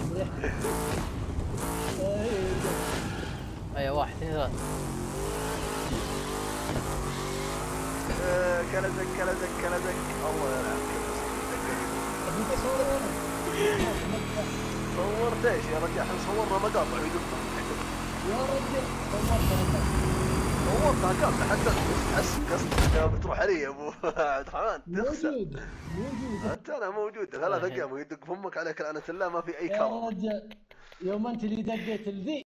ايوه، 1 2 3. كنزك كنزك كنزك الله يلعن صورت ايش يا رجال؟ احنا صورنا مقاطع ويدقون. يا رجل صورتها كاملة حتى تحس قصدك بتروح علي يا ابو عبد الرحمن تخسر. موجودة حتى انا موجودة 3 ايام ويدق فمك عليك لعنة الله ما في اي يا كرم. رجل، يوم انت اللي دقيت الذي